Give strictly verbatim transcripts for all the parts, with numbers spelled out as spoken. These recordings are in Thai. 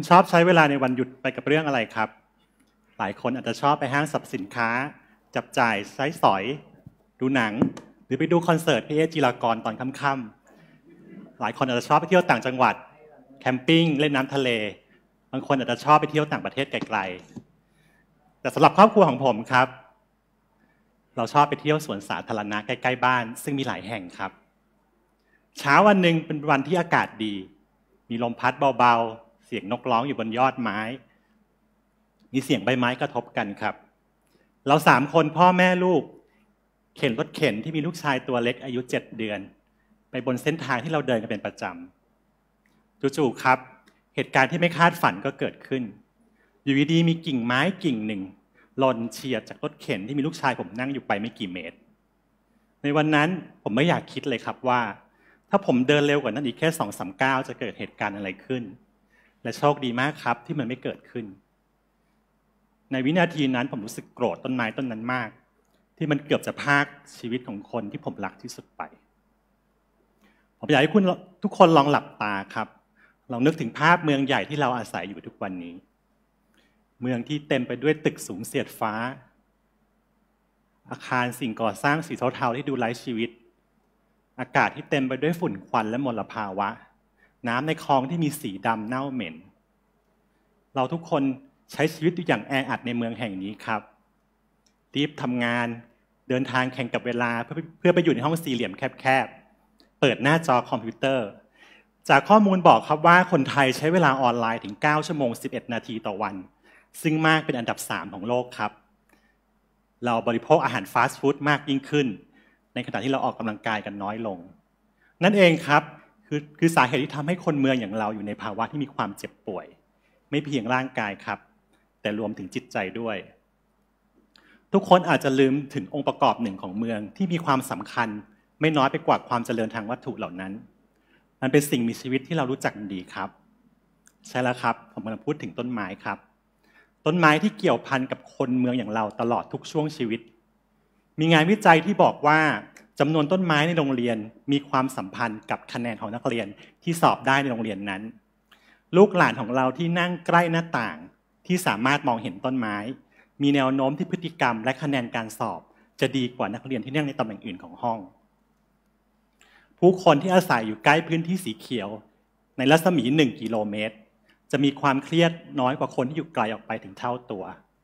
ชอบใช้เวลาในวันหยุดไปกับเรื่องอะไรครับหลายคนอาจจะชอบไปห้างสรรพสินค้าจับจ่ายใช้สอยดูหนังหรือไปดูคอนเสิร์ตพี่เอจิรากรตอนค่ำๆหลายคนอาจจะชอบไปเที่ยวต่างจังหวัดแคมปิ้งเล่นน้ำทะเลบางคนอาจจะชอบไปเที่ยวต่างประเทศไกลๆแต่สำหรับครอบครัวของผมครับเราชอบไปเที่ยวสวนสาธารณะใกล้ๆบ้านซึ่งมีหลายแห่งครับเช้าวันหนึ่งเป็นวันที่อากาศดีมีลมพัดเบาๆเสียงนกร้องอยู่บนยอดไม้มีเสียงใบไม้กระทบกันครับเราสามคนพ่อแม่ลูกเข็นรถเข็นที่มีลูกชายตัวเล็กอายุเจ็ดเดือนไปบนเส้นทางที่เราเดินกันเป็นประจำจู่ๆครับเหตุการณ์ที่ไม่คาดฝันก็เกิดขึ้นอยู่ดีๆมีกิ่งไม้กิ่งหนึ่งหล่นเฉียดจากรถเข็นที่มีลูกชายผมนั่งอยู่ไปไม่กี่เมตรในวันนั้นผมไม่อยากคิดเลยครับว่าถ้าผมเดินเร็วกว่านั้นอีกแค่สองสามก้าวจะเกิดเหตุการณ์อะไรขึ้นและโชคดีมากครับที่มันไม่เกิดขึ้นในวินาทีนั้นผมรู้สึกโกรธต้นไม้ต้นนั้นมากที่มันเกือบจะพรากชีวิตของคนที่ผมรักที่สุดไปผมอยากให้คุณทุกคนลองหลับตาครับลองนึกถึงภาพเมืองใหญ่ที่เราอาศัยอยู่ทุกวันนี้เมืองที่เต็มไปด้วยตึกสูงเสียดฟ้าอาคารสิ่งก่อสร้างสีเทาๆที่ดูไร้ชีวิตอากาศที่เต็มไปด้วยฝุ่นควันและมลภาวะน้ำในคลองที่มีสีดำเน่าเหม็นเราทุกคนใช้ชีวิตอยู่อย่างแออัดในเมืองแห่งนี้ครับรีบทำงานเดินทางแข่งกับเวลาเพื่อเพื่อไปอยู่ในห้องสี่เหลี่ยมแคบๆเปิดหน้าจอคอมพิวเตอร์จากข้อมูลบอกครับว่าคนไทยใช้เวลาออนไลน์ถึงเก้าชั่วโมงสิบเอ็ดนาทีต่อวันซึ่งมากเป็นอันดับสามของโลกครับเราบริโภคอาหารฟาสต์ฟู้ดมากยิ่งขึ้นในขณะที่เราออกกำลังกายกันน้อยลงนั่นเองครับคือคือสาเหตุที่ทำให้คนเมืองอย่างเราอยู่ในภาวะที่มีความเจ็บป่วยไม่เพียงร่างกายครับแต่รวมถึงจิตใจด้วยทุกคนอาจจะลืมถึงองค์ประกอบหนึ่งของเมืองที่มีความสำคัญไม่น้อยไปกว่าความเจริญทางวัตถุเหล่านั้นมันเป็นสิ่งมีชีวิตที่เรารู้จักดีครับใช่แล้วครับผมกำลังพูดถึงต้นไม้ครับต้นไม้ที่เกี่ยวพันกับคนเมืองอย่างเราตลอดทุกช่วงชีวิตมีงานวิจัยที่บอกว่าจำนวนต้นไม้ในโรงเรียนมีความสัมพันธ์กับคะแนนของนักเรียนที่สอบได้ในโรงเรียนนั้นลูกหลานของเราที่นั่งใกล้หน้าต่างที่สามารถมองเห็นต้นไม้มีแนวโน้มที่พฤติกรรมและคะแนนการสอบจะดีกว่านักเรียนที่นั่งในตำแหน่งอื่นของห้องผู้คนที่อาศัยอยู่ใกล้พื้นที่สีเขียวในรัศมีหนึ่งกิโลเมตรจะมีความเครียดน้อยกว่าคนที่อยู่ไกลออกไปถึงเท่าตัว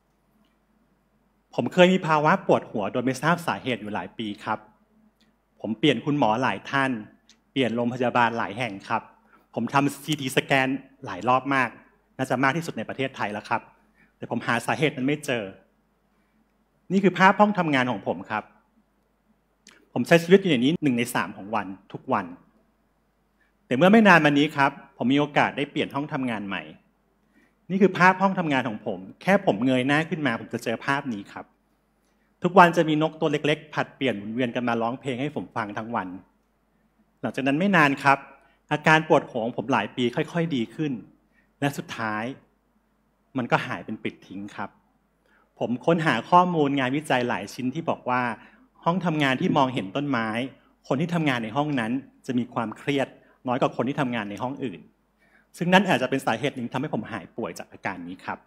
ผมเคยมีภาวะปวดหัวโดยไม่ทราบสาเหตุอยู่หลายปีครับผมเปลี่ยนคุณหมอหลายท่านเปลี่ยนโรงพยาบาลหลายแห่งครับผมทำซีทีสแกนหลายรอบมากน่าจะมากที่สุดในประเทศไทยแล้วครับแต่ผมหาสาเหตุนั้นไม่เจอนี่คือภาพห้องทำงานของผมครับผมใช้ชีวิตอยู่ในนี้หนึ่งในสามของวันทุกวันแต่เมื่อไม่นานมานี้ครับผมมีโอกาสได้เปลี่ยนห้องทำงานใหม่นี่คือภาพห้องทำงานของผมแค่ผมเงยหน้าขึ้นมาผมจะเจอภาพนี้ครับทุกวันจะมีนกตัวเล็กๆผัดเปลี่ยนหมุนเวียนกันมาร้องเพลงให้ผมฟังทั้งวันหลังจากนั้นไม่นานครับอาการปวดหัวของผมหลายปีค่อยๆดีขึ้นและสุดท้ายมันก็หายเป็นปลิดทิ้งครับผมค้นหาข้อมูลงานวิจัยหลายชิ้นที่บอกว่าห้องทำงานที่มองเห็นต้นไม้คนที่ทำงานในห้องนั้นจะมีความเครียดน้อยกว่าคนที่ทำงานในห้องอื่นซึ่งนั่นอาจจะเป็นสาเหตุหนึ่งทำให้ผมหายป่วยจากอาการนี้ครับ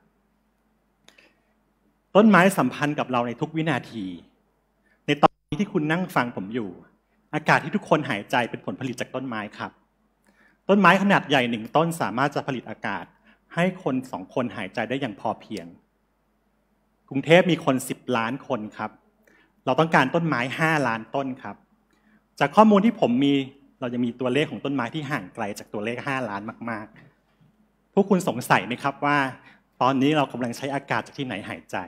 ต้นไม้สัมพันธ์กับเราในทุกวินาทีในตอนนี้ที่คุณนั่งฟังผมอยู่อากาศที่ทุกคนหายใจเป็นผลผลิตจากต้นไม้ครับต้นไม้ขนาดใหญ่หนึ่งต้นสามารถจะผลิตอากาศให้คนสองคนหายใจได้อย่างพอเพียงกรุงเทพมีคนสิบล้านคนครับเราต้องการต้นไม้ห้าล้านต้นครับจากข้อมูลที่ผมมีเราจะมีตัวเลขของต้นไม้ที่ห่างไกลจากตัวเลขห้าล้านมากๆพวกคุณสงสัยไหมครับว่าตอนนี้เรากำลังใช้อากาศจากที่ไหนหายใจ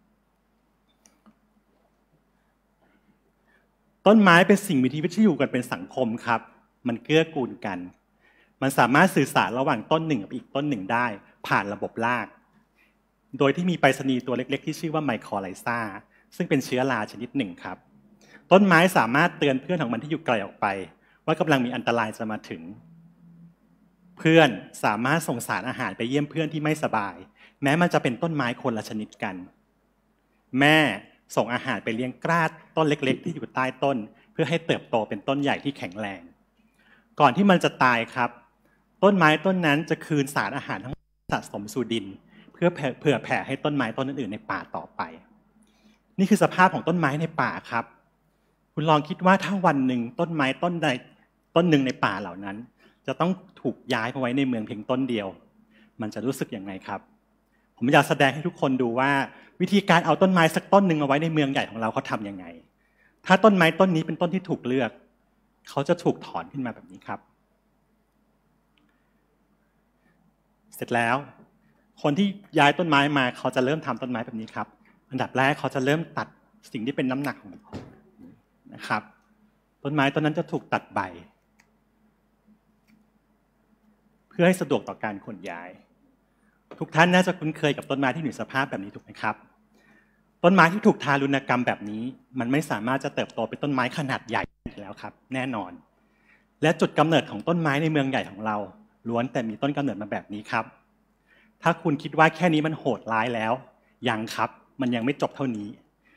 ต้นไม้เป็นสิ่งมีชีวิตที่อยู่กันเป็นสังคมครับมันเกื้อกูลกันมันสามารถสื่อสารระหว่างต้นหนึ่งกับอีกต้นหนึ่งได้ผ่านระบบรากโดยที่มีไปรษณีย์ตัวเล็กๆที่ชื่อว่าไมโครไลซาซึ่งเป็นเชื้อราชนิดหนึ่งครับต้นไม้สามารถเตือนเพื่อนของมันที่อยู่ไกลออกไปว่ากำลังมีอันตรายจะมาถึงเพื่อนสามารถส่งสารอาหารไปเยี่ยมเพื่อนที่ไม่สบายแม้มันจะเป็นต้นไม้คนละชนิดกันแม่ส่งอาหารไปเลี้ยงกล้าต้นเล็กๆที่อยู่ใต้ต้นเพื่อให้เติบโตเป็นต้นใหญ่ที่แข็งแรงก่อนที่มันจะตายครับต้นไม้ต้นนั้นจะคืนสารอาหารทั้งสะสมสู่ดินเพื่อเผื่อแผ่ให้ต้นไม้ต้นอื่นๆในป่าต่อไปนี่คือสภาพของต้นไม้ในป่าครับคุณลองคิดว่าถ้าวันหนึ่งต้นไม้ต้นใดต้นหนึ่งในป่าเหล่านั้นจะต้องถูกย้ายมาไว้ในเมืองเพียงต้นเดียวมันจะรู้สึกยังไงครับผมอยากแสดงให้ทุกคนดูว่าวิธีการเอาต้นไม้สักต้นหนึ่งมาไว้ในเมืองใหญ่ของเราเขาทำยังไงถ้าต้นไม้ต้นนี้เป็นต้นที่ถูกเลือกเขาจะถูกถอนขึ้นมาแบบนี้ครับเสร็จแล้วคนที่ย้ายต้นไม้มาเขาจะเริ่มทำต้นไม้แบบนี้ครับอันดับแรกเขาจะเริ่มตัดสิ่งที่เป็นน้ำหนักของเขานะครับต้นไม้ต้นนั้นจะถูกตัดใบเพื่อให้สะดวกต่อการขนย้ายทุกท่านน่าจะคุ้นเคยกับต้นไม้ที่อยู่ในสภาพแบบนี้ถูกไหมครับต้นไม้ที่ถูกทารุณกรรมแบบนี้มันไม่สามารถจะเติบโตเป็นต้นไม้ขนาดใหญ่แล้วครับแน่นอนและจุดกำเนิดของต้นไม้ในเมืองใหญ่ของเราล้วนแต่มีต้นกำเนิดมาแบบนี้ครับถ้าคุณคิดว่าแค่นี้มันโหดร้ายแล้วยังครับมันยังไม่จบเท่านี้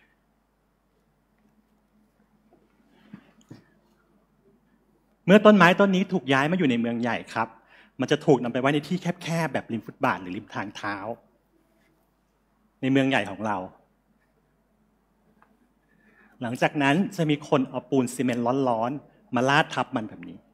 เมื่อต้นไม้ต้นนี้ถูกย้ายมาอยู่ในเมืองใหญ่ครับมันจะถูกนำไปไว้ในที่แคบๆแบบริมฟุตบาทหรือริมทางเท้าในเมืองใหญ่ของเราหลังจากนั้นจะมีคนเอาปูนซีเมนต์ร้อนๆมาลาดทับมันแบบนี้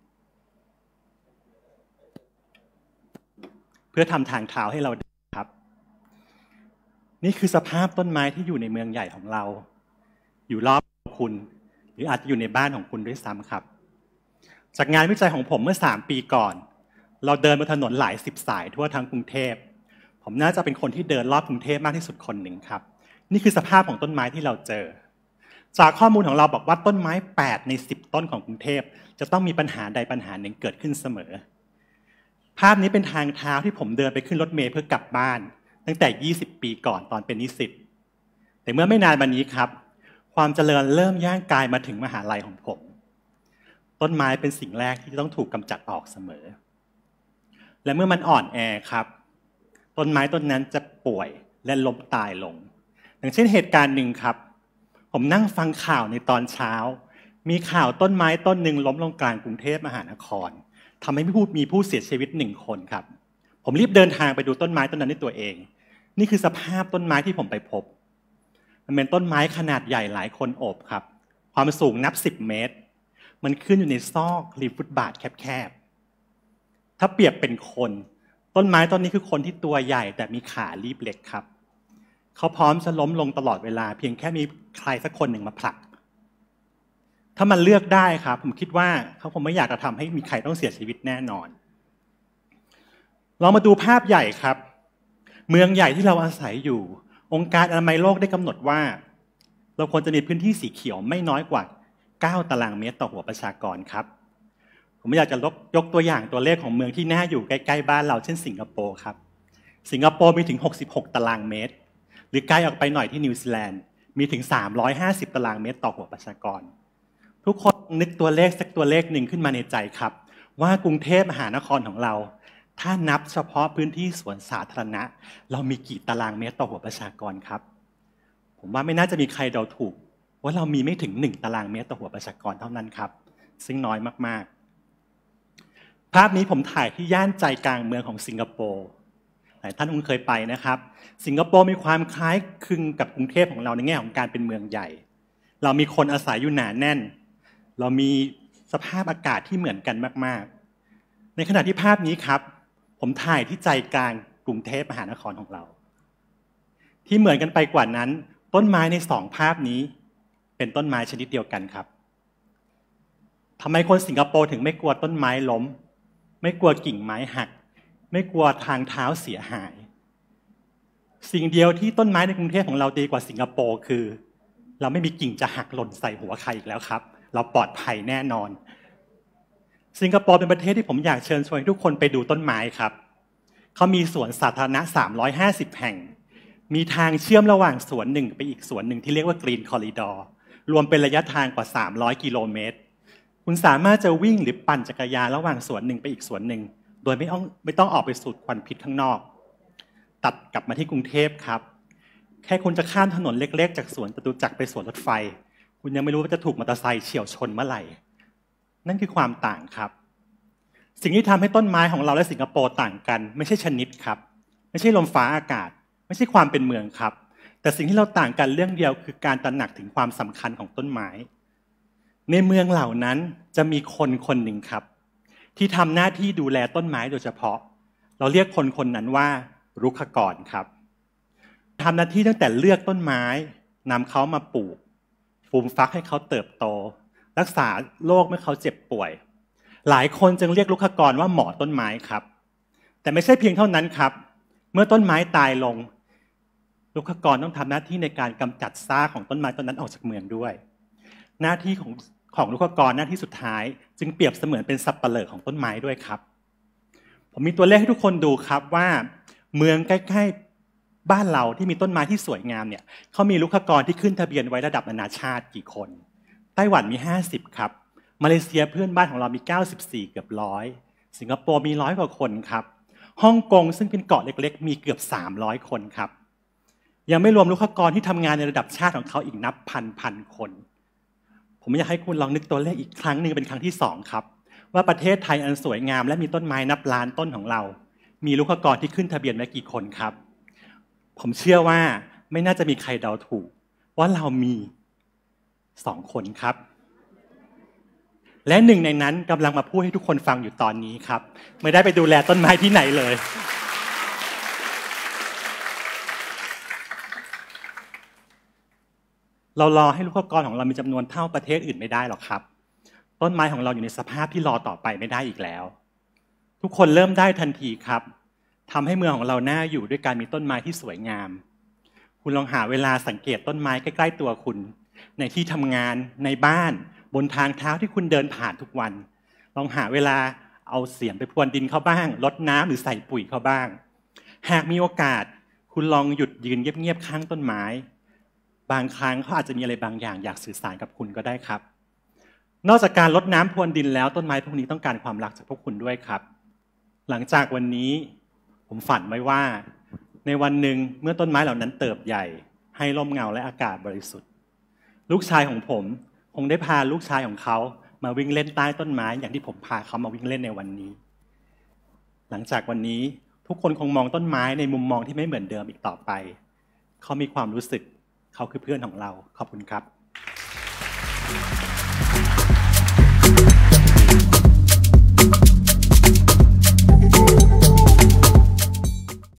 เพื่อทำทางเท้าให้เราครับนี่คือสภาพต้นไม้ที่อยู่ในเมืองใหญ่ของเราอยู่รอบคุณหรืออาจจะอยู่ในบ้านของคุณด้วยซ้ำครับจากงานวิจัยของผมเมื่อสามปีก่อนเราเดินบนถนนหลายสิบสายทั่วทั้งกรุงเทพผมน่าจะเป็นคนที่เดินรอบกรุงเทพมากที่สุดคนหนึ่งครับนี่คือสภาพของต้นไม้ที่เราเจอจากข้อมูลของเราบอกว่าต้นไม้แปดในสิบต้นของกรุงเทพจะต้องมีปัญหาใดปัญหาหนึ่งเกิดขึ้นเสมอภาพนี้เป็นทางเท้าที่ผมเดินไปขึ้นรถเมล์เพื่อกลับบ้านตั้งแต่ยี่สิบปีก่อนตอนเป็นนิสิตแต่เมื่อไม่นานมานี้ครับความเจริญเริ่มย่างกายมาถึงมหาลัยของผมต้นไม้เป็นสิ่งแรกที่ต้องถูกกำจัดออกเสมอและเมื่อมันอ่อนแอครับต้นไม้ต้นนั้นจะป่วยและล้มตายลงอย่างเช่นเหตุการณ์หนึ่งครับผมนั่งฟังข่าวในตอนเช้ามีข่าวต้นไม้ต้นหนึ่งล้มลงกลางกรุงเทพมหานครทำให้ผู้มีผู้เสียชีวิตหนึ่งคนครับผมรีบเดินทางไปดูต้นไม้ต้นนั้นด้วยตัวเองนี่คือสภาพต้นไม้ที่ผมไปพบมันเป็นต้นไม้ขนาดใหญ่หลายคนโอบครับความสูงนับสิบเมตรมันขึ้นอยู่ในซอกริมฟุตบาทแคบๆถ้าเปรียบเป็นคนต้นไม้ต้นนี้คือคนที่ตัวใหญ่แต่มีขาลีบเล็กครับเขาพร้อมจะล้มลงตลอดเวลาเพียงแค่มีใครสักคนหนึ่งมาผลักถ้ามันเลือกได้ครับผมคิดว่าเขาคงไม่อยากจะทำให้มีใครต้องเสียชีวิตแน่นอนเรามาดูภาพใหญ่ครับเมืองใหญ่ที่เราอาศัยอยู่องค์การอนามัยโลกได้กำหนดว่าเราควรจะมีพื้นที่สีเขียวไม่น้อยกว่าเก้าตารางเมตรต่อหัวประชากรครับผมอยากจะยกตัวอย่างตัวเลขของเมืองที่น่าอยู่ใกล้ๆบ้านเราเช่นสิงคโปร์ครับสิงคโปร์มีถึงหกสิบหกตารางเมตรหรือใกล้ออกไปหน่อยที่นิวซีแลนด์มีถึงสามร้อยห้าสิบตารางเมตรต่อหัวประชากรทุกคนนึกตัวเลขสักตัวเลขหนึ่งขึ้นมาในใจครับว่ากรุงเทพมหานครของเราถ้านับเฉพาะพื้นที่สวนสาธารณะเรามีกี่ตารางเมตรต่อหัวประชากรครับผมว่าไม่น่าจะมีใครเดาถูกว่าเรามีไม่ถึงหนึ่งตารางเมตรต่อหัวประชากรเท่านั้นครับซึ่งน้อยมากๆภาพนี้ผมถ่ายที่ย่านใจกลางเมืองของสิงคโปร์หลายท่านคงเคยไปนะครับสิงคโปร์มีความคล้ายคลึงกับกรุงเทพของเราในแง่ของการเป็นเมืองใหญ่เรามีคนอาศัยอยู่หนาแน่นเรามีสภาพอากาศที่เหมือนกันมากๆในขณะที่ภาพนี้ครับผมถ่ายที่ใจกลางกรุงเทพมหานครของเราที่เหมือนกันไปกว่านั้นต้นไม้ในสองภาพนี้เป็นต้นไม้ชนิดเดียวกันครับทำไมคนสิงคโปร์ถึงไม่กลัวต้นไม้ล้มไม่กลัวกิ่งไม้หักไม่กลัวทางเท้าเสียหายสิ่งเดียวที่ต้นไม้ในกรุงเทพของเราดีกว่าสิงคโปร์คือเราไม่มีกิ่งจะหักหล่นใส่หัวใครอีกแล้วครับเราปลอดภัยแน่นอนสิงคโปร์เป็นประเทศที่ผมอยากเชิญชวนทุกคนไปดูต้นไม้ครับเขามีสวนสาธารณะสามร้อยห้าสิบแห่งมีทางเชื่อมระหว่างสวนหนึ่งไปอีกสวนหนึ่งที่เรียกว่ากรีนคอริดอร์รวมเป็นระยะทางกว่าสามร้อยกิโลเมตรคุณสามารถจะวิ่งหรือปั่นจักรยานระหว่างสวนหนึ่งไปอีกสวนหนึ่งโดยไม่ต้องไม่ต้องออกไปสูดควันพิษข้างนอกตัดกลับมาที่กรุงเทพครับแค่คุณจะข้ามถนนเล็กๆจากสวนจตุจักรไปสวนรถไฟคุณยังไม่รู้ว่าจะถูกมอเตอร์ไซค์เฉี่ยวชนเมื่อไหร่นั่นคือความต่างครับสิ่งที่ทำให้ต้นไม้ของเราและสิงคโปร์ต่างกันไม่ใช่ชนิดครับไม่ใช่ลมฟ้าอากาศไม่ใช่ความเป็นเมืองครับแต่สิ่งที่เราต่างกันเรื่องเดียวคือการตระหนักถึงความสำคัญของต้นไม้ในเมืองเหล่านั้นจะมีคนคนหนึ่งครับที่ทำหน้าที่ดูแลต้นไม้โดยเฉพาะเราเรียกคนคนนั้นว่ารุกขกรครับทำหน้าที่ตั้งแต่เลือกต้นไม้นำเขามาปลูกฟูมฟักให้เขาเติบโตรักษาโรคเมื่อเขาเจ็บป่วยหลายคนจึงเรียกรุกขกรว่าหมอต้นไม้ครับแต่ไม่ใช่เพียงเท่านั้นครับเมื่อต้นไม้ตายลงรุกขกรต้องทำหน้าที่ในการกำจัดซากของต้นไม้ต้นนั้นออกจากเมืองด้วยหน้าที่ของของรุกขกรหน้าที่สุดท้ายจึงเปรียบเสมือนเป็นสับปะเหร่อของต้นไม้ด้วยครับผมมีตัวเลขให้ทุกคนดูครับว่าเมืองใกล้ๆบ้านเราที่มีต้นไม้ที่สวยงามเนี่ยเขามีรุกขกรที่ขึ้นทะเบียนไว้ระดับนานาชาติกี่คนไต้หวันมีห้าสิบครับมาเลเซียเพื่อนบ้านของเรามีเก้าสิบสี่เกือบร้อยสิงคโปร์มีร้อยกว่าคนครับฮ่องกงซึ่งเป็นเกาะเล็กๆมีเกือบสามร้อยคนครับยังไม่รวมรุกขกรที่ทำงานในระดับชาติของเขาอีกนับพันพันคนผมอยากให้คุณลองนึกตัวเลขอีกครั้งหนึ่งเป็นครั้งที่สองครับว่าประเทศไทยอันสวยงามและมีต้นไม้นับล้านต้นของเรามีรุกขกรที่ขึ้นทะเบียนไว้กี่คนครับผมเชื่อว่าไม่น่าจะมีใครเดาถูกว่าเรามีสองคนครับและหนึ่งในนั้นกำลังมาพูดให้ทุกคนฟังอยู่ตอนนี้ครับไม่ได้ไปดูแลต้นไม้ที่ไหนเลยเรารอให้รุกขกรของเรามีจำนวนเท่าประเทศอื่นไม่ได้หรอกครับต้นไม้ของเราอยู่ในสภาพที่รอต่อไปไม่ได้อีกแล้วทุกคนเริ่มได้ทันทีครับทำให้เมืองของเราน่าอยู่ด้วยการมีต้นไม้ที่สวยงามคุณลองหาเวลาสังเกตต้นไม้ใกล้ๆตัวคุณในที่ทำงานในบ้านบนทางเท้าที่คุณเดินผ่านทุกวันลองหาเวลาเอาเสียมไปพรวนดินเขาบ้างรดน้ำหรือใส่ปุ๋ยเขาบ้างหากมีโอกาสคุณลองหยุดยืนเงียบๆข้างต้นไม้บางครั้งเขาอาจจะมีอะไรบางอย่างอยากสื่อสารกับคุณก็ได้ครับนอกจากการรดน้ำพรวนดินแล้วต้นไม้พวกนี้ต้องการความรักจากพวกคุณด้วยครับหลังจากวันนี้ผมฝันไว้ว่าในวันหนึ่งเมื่อต้นไม้เหล่านั้นเติบใหญ่ให้ร่มเงาและอากาศบริสุทธิ์ลูกชายของผมคงได้พาลูกชายของเขามาวิ่งเล่นใต้ต้นไม้อย่างที่ผมพาเขามาวิ่งเล่นในวันนี้หลังจากวันนี้ทุกคนคงมองต้นไม้ในมุมมองที่ไม่เหมือนเดิมอีกต่อไปเขามีความรู้สึกเขาคือเพื่อนของเราขอบคุณครับ